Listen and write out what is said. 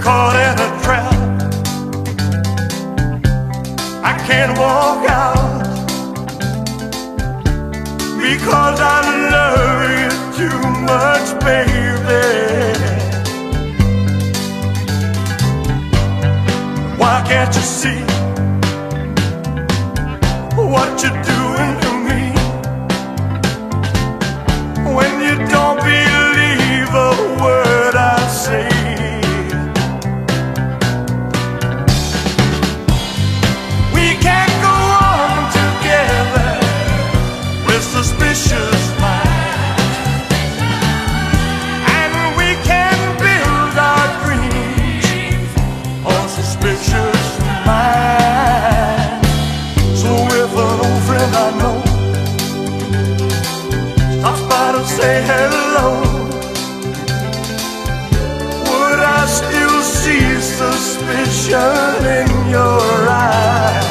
caught in a trap. I can't walk out because I love you too much, baby. Why can't you see what you're doing to me? When you don't believe a word I say, we can't go on together with suspicious minds, and we can build our dreams on suspicious minds. So if an old friend I know stops by to say hello, would I still see suspicion in your eyes?